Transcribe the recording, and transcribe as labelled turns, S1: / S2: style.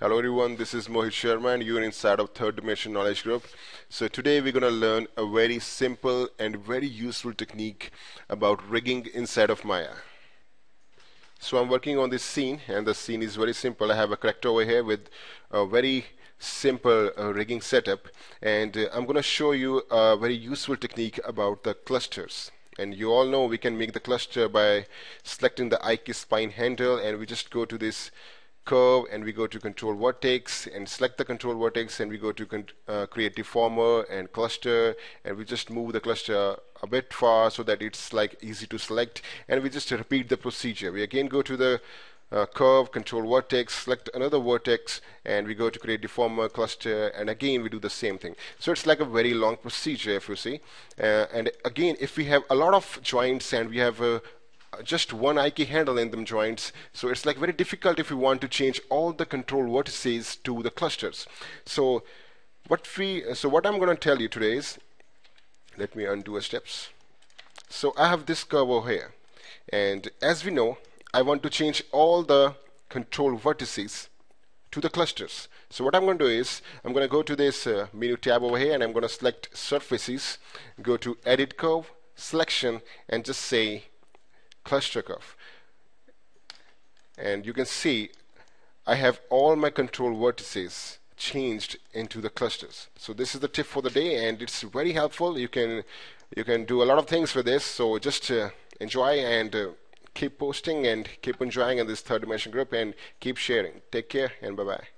S1: Hello everyone, this is Mohit Sharma and you're inside of Third Dimension Knowledge Group. So today we're going to learn a very simple and very useful technique about rigging inside of Maya. So I'm working on this scene and the scene is very simple. I have a character over here with a very simple rigging setup, and I'm going to show you a very useful technique about the clusters. And you all know we can make the cluster by selecting the IK spine handle, and we just go to this curve and we go to control vertex and select the control vertex, and we go to create deformer and cluster, and we just move the cluster a bit far so that it's like easy to select, and we just repeat the procedure. We again go to the curve, control vertex, select another vertex, and we go to create deformer, cluster, and again we do the same thing. So it's like a very long procedure if you see, and again if we have a lot of joints and we have just one IK handle in them joints, so it's like very difficult if we want to change all the control vertices to the clusters. So what I'm going to tell you today is, let me undo a steps. So I have this curve over here, and as we know, I want to change all the control vertices to the clusters. So what I'm going to do is, I'm going to go to this menu tab over here, and I'm going to select surfaces, go to edit curve, selection, and just say cluster curve. And you can see I have all my control vertices changed into the clusters. So this is the tip for the day, and it's very helpful. You can do a lot of things with this. So just enjoy and keep posting and keep enjoying in this third dimension group, and keep sharing. Take care and bye bye.